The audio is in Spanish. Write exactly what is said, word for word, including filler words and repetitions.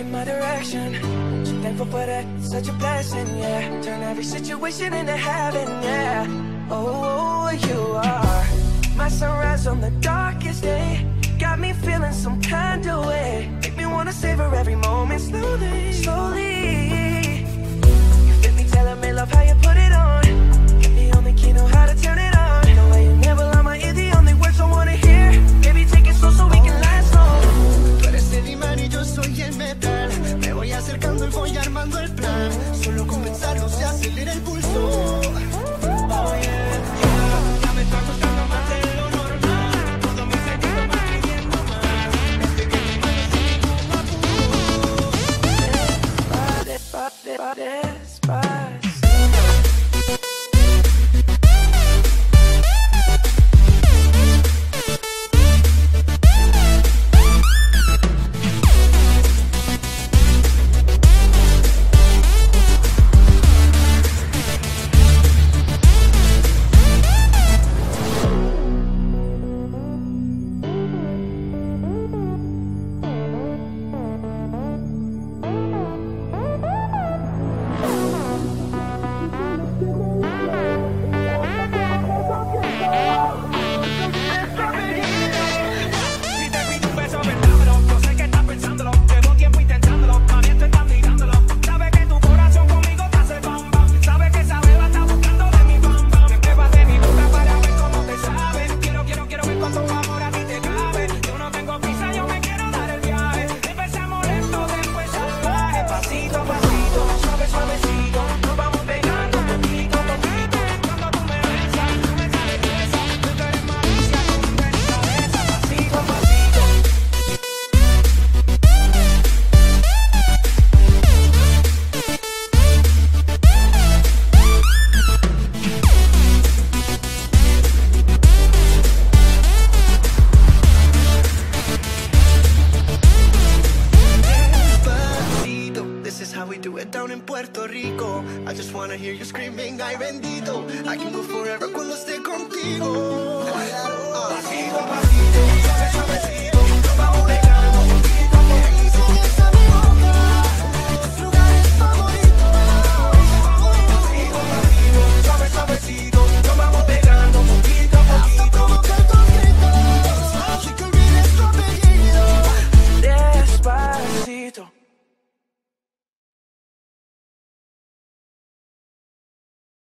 in my direction. So thankful for that, it's such a blessing, yeah. Turn every situation into heaven, yeah. Oh, you are my sunrise on the darkest day. Got me feeling some kind of way. Make me wanna savor every moment slowly, slowly. You fit me, telling me love how you put it on. Get the only key, know how to turn it on. The way you never lie my ear, the only words I wanna hear. Baby, take it slow so we can last long. Tú eres el imán y yo soy el metal. Me voy acercando y voy armando el plan. Solo con pensarlo se acelera el pulso. Oh yeah, yeah. Ya me está gustando más de lo normal. Todo mi sentido va pidiendo más. Este viaje no es sin ningún apuro. Despacito, despacito. Down in Puerto Rico, I just wanna hear you screaming, ay bendito. I can go forever cuando esté contigo. Pasito a pasito, suave suavecito.